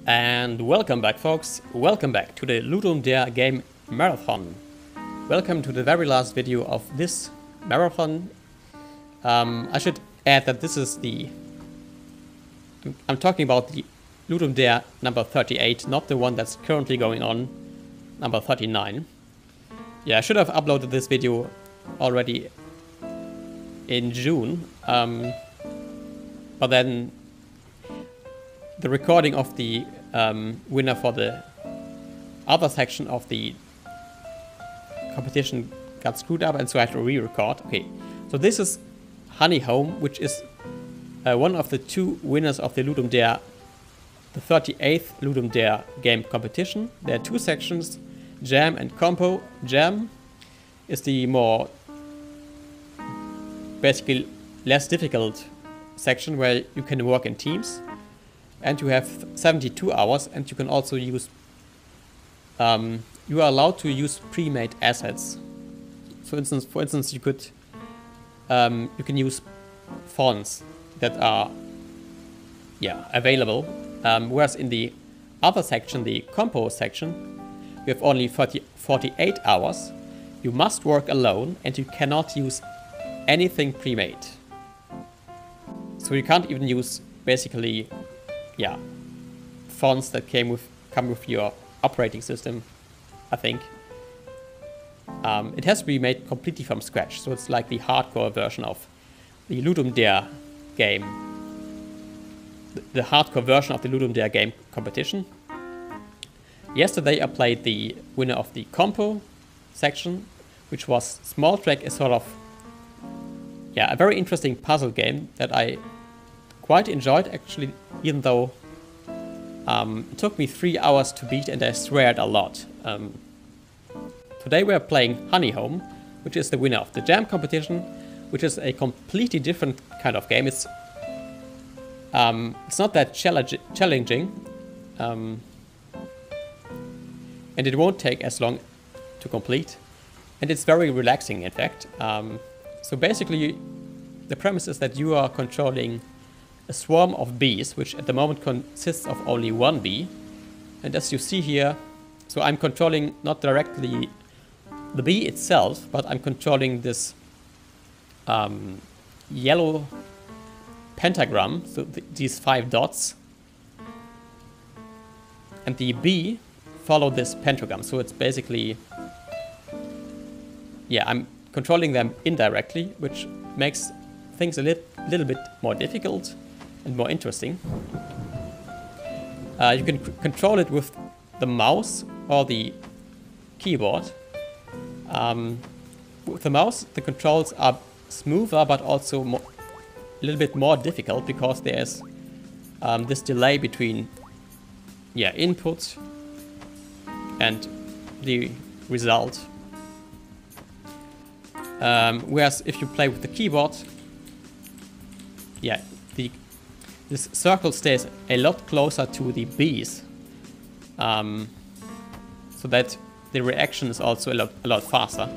And welcome back, folks. Welcome back to the Ludum Dare game marathon. Welcome to the very last video of this marathon. I should add that this is the... I'm talking about the Ludum Dare number 38, not the one that's currently going on, number 39. Yeah, I should have uploaded this video already in June, but then the recording of the winner for the other section of the competition got screwed up, and so I had to re-record. Okay, so this is Honeyhome, which is one of the two winners of the Ludum Dare, the 38th Ludum Dare game competition. There are two sections, Jam and Compo. Jam is the more, basically less difficult section where you can work in teams. And you have 72 hours, and you can also use, you are allowed to use pre-made assets. For instance, you could, you can use fonts that are, available. Whereas in the other section, the Compo section, you have only 48 hours. You must work alone, and you cannot use anything pre-made. So you can't even use, basically, fonts that come with your operating system, I think. It has to be made completely from scratch, so it's like the hardcore version of the Ludum Dare game. The hardcore version of the Ludum Dare game competition. Yesterday I played the winner of the Compo section, which was Small Track, a sort of, a very interesting puzzle game that I quite enjoyed, actually, even though it took me 3 hours to beat and I sweared a lot. Today we're playing Honeyhome, which is the winner of the Jam competition, which is a completely different kind of game. It's not that challenging, and it won't take as long to complete, and it's very relaxing, in fact. So basically, the premise is that you are controlling a swarm of bees, which at the moment consists of only one bee. And as you see here, so I'm controlling not directly the bee itself, but I'm controlling this yellow pentagram, so these 5 dots. And the bee follow this pentagram, so it's basically, I'm controlling them indirectly, which makes things a little bit more difficult and more interesting. You can control it with the mouse or the keyboard. With the mouse, the controls are smoother, but also a little bit more difficult, because there's this delay between input and the result. Whereas if you play with the keyboard, this circle stays a lot closer to the bees, so that the reaction is also a lot faster.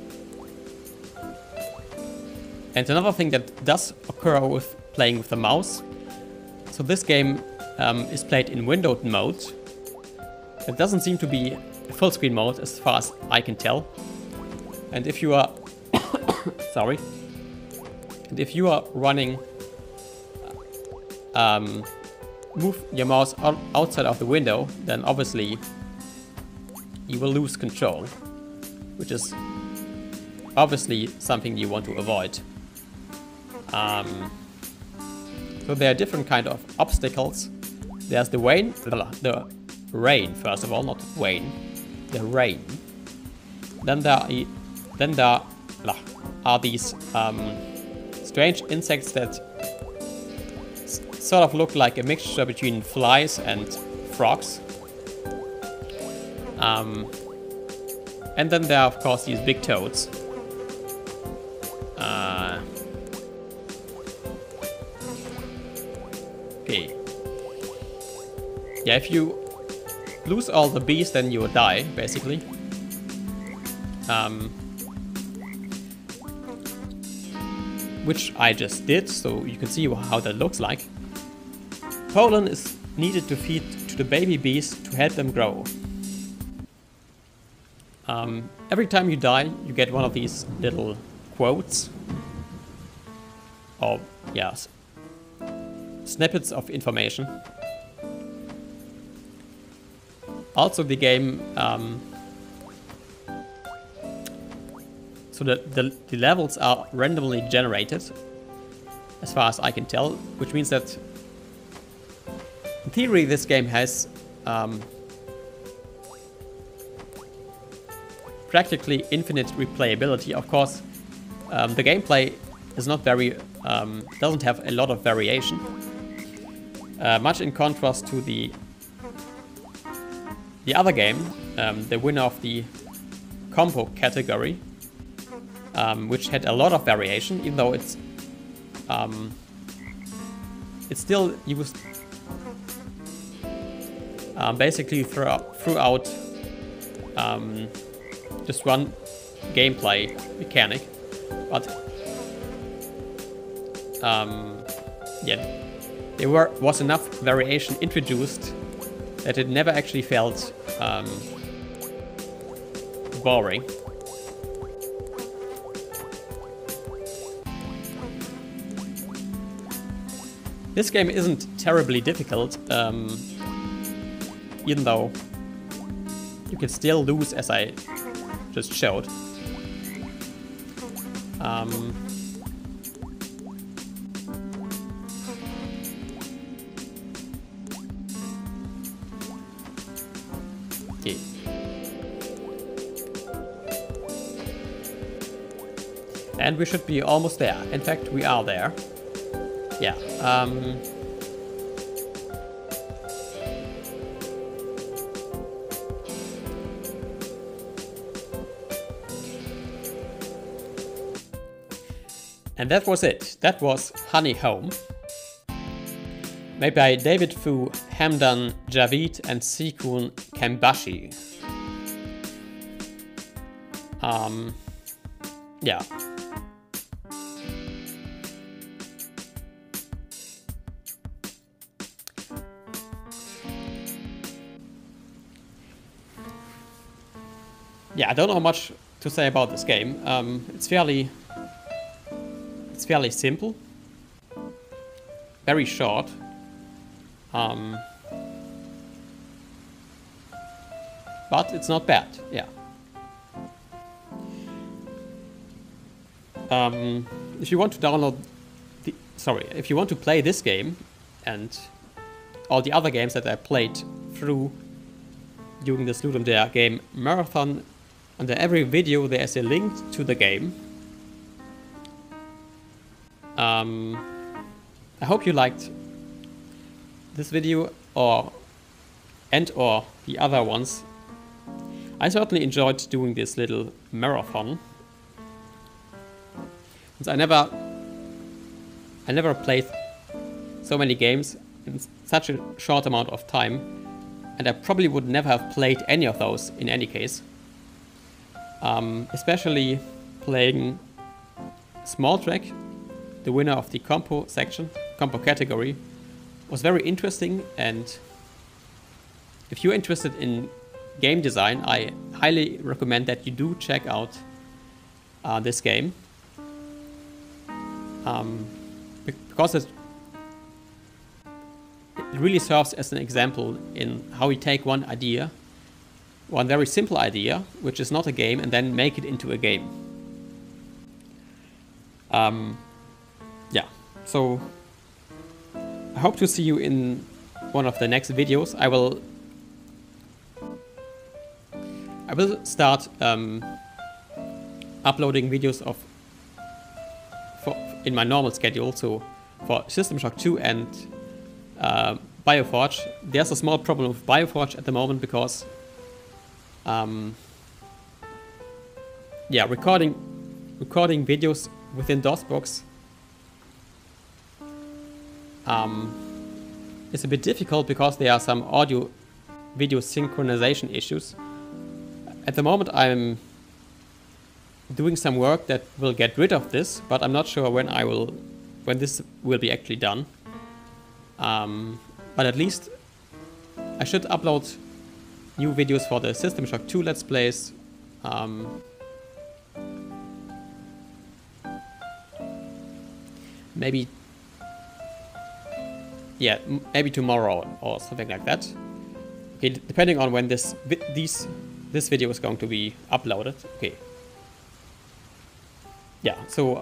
And another thing that does occur with playing with the mouse, so this game is played in windowed mode. It doesn't seem to be a full screen mode as far as I can tell. And if you are sorry, and if you are running, move your mouse outside of the window, then obviously you will lose control, which is obviously something you want to avoid. So there are different kind of obstacles. There's the rain, first of all, not Wayne, the rain. Then there are these strange insects that sort of look like a mixture between flies and frogs. And then there are, of course, these big toads. Okay. If you lose all the bees, then you will die, basically. Which I just did, so you can see how that looks like. Pollen is needed to feed the baby bees to help them grow. Every time you die, you get one of these little quotes. Or, yes, snippets of information. Also, the game, so the levels are randomly generated, as far as I can tell, which means that in theory this game has practically infinite replayability. Of course, the gameplay is not very, doesn't have a lot of variation, much in contrast to the other game, the winner of the combo category, which had a lot of variation, even though it's still used basically throughout just one gameplay mechanic, but yeah, there was enough variation introduced that it never actually felt boring. This game isn't terribly difficult, even though you can still lose, as I just showed. Okay. And we should be almost there. In fact, we are there. Yeah. And that was it. That was Honey Home, made by David Fu, Hamdan Javid, and Sekoon Kembashi. Yeah. Yeah, I don't know much to say about this game. It's fairly simple, very short. But it's not bad, yeah. If you want to download if you want to play this game and all the other games that I played through during this Ludum Dare game marathon, under every video there is a link to the game. I hope you liked this video or the other ones. I certainly enjoyed doing this little marathon, since I never played so many games in such a short amount of time, and I probably would never have played any of those in any case. Especially playing Small Track, the winner of the compo category, was very interesting, and if you're interested in game design, I highly recommend that you do check out this game. Because it really serves as an example in how you take one very simple idea, which is not a game, and then make it into a game. Yeah, so I hope to see you in one of the next videos. I will start uploading videos in my normal schedule. So for System Shock 2 and Bioforge, there's a small problem with Bioforge at the moment because yeah, recording videos within DOSBox is a bit difficult because there are some audio video synchronization issues. At the moment I'm doing some work that will get rid of this, but I'm not sure when this will be actually done. But at least I should upload new videos for the System Shock 2 Let's Plays. Maybe... Yeah, maybe tomorrow or something like that. Okay, depending on when this video is going to be uploaded. Okay. Yeah, so...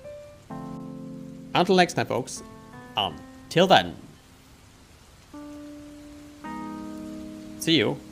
Until next time, folks. Till then. See you.